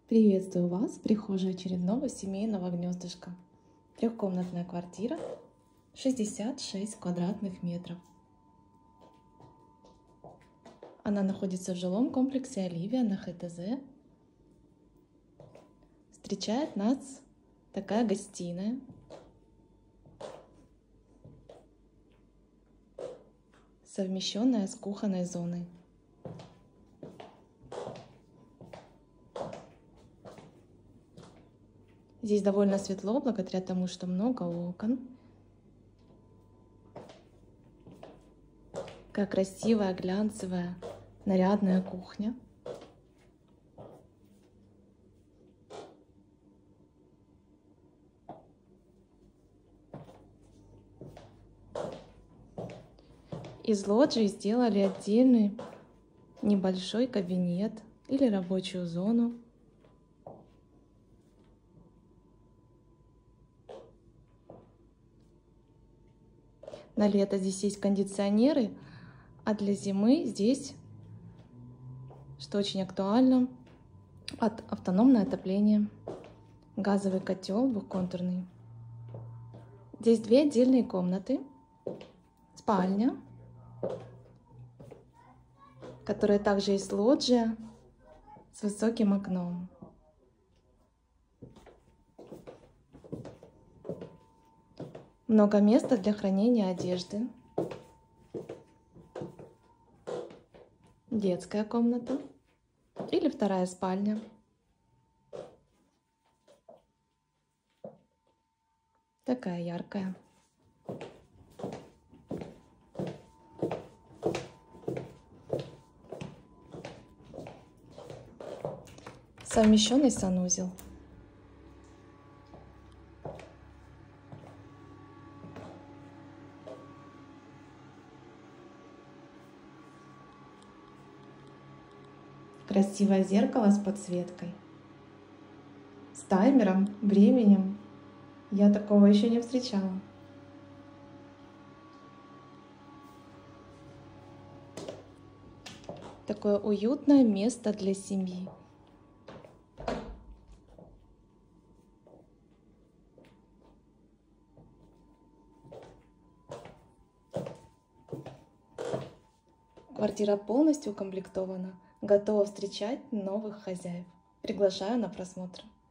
Приветствую вас в прихожей очередного семейного гнездышка. Трехкомнатная квартира, 66 квадратных метров. Она находится в жилом комплексе Оливия на ХТЗ. Встречает нас такая гостиная. Совмещенная с кухонной зоной. Здесь довольно светло, благодаря тому, что много окон. Какая красивая, глянцевая, нарядная кухня. Из лоджии сделали отдельный небольшой кабинет или рабочую зону. На лето здесь есть кондиционеры, а для зимы здесь, что очень актуально, автономное отопление. Газовый котел двухконтурный. Здесь две отдельные комнаты. Спальня, в которой также есть лоджия с высоким окном. Много места для хранения одежды. Детская комната или вторая спальня. Такая яркая. Совмещенный санузел. Красивое зеркало с подсветкой. С таймером, временем. Я такого еще не встречала. Такое уютное место для семьи. Квартира полностью укомплектована, готова встречать новых хозяев. Приглашаю на просмотр.